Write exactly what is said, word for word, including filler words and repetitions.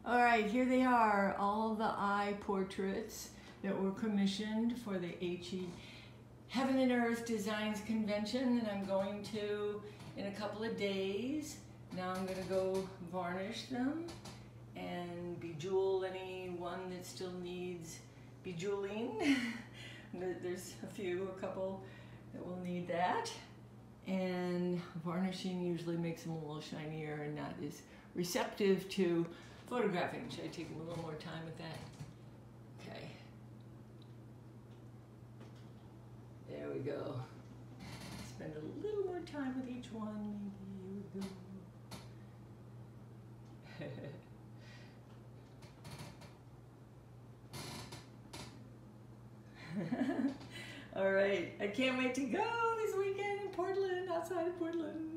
All right, here they are, all the eye portraits that were commissioned for the H E Heaven and Earth Designs Convention that I'm going to in a couple of days. Now I'm gonna go varnish them and bejewel any one that still needs bejeweling. There's a few, a couple that will need that. And varnishing usually makes them a little shinier and not as receptive to photographing. Should I take a little more time with that? Okay. There we go. Spend a little more time with each one, maybe. Here we go. All right, I can't wait to go this weekend in Portland, outside of Portland.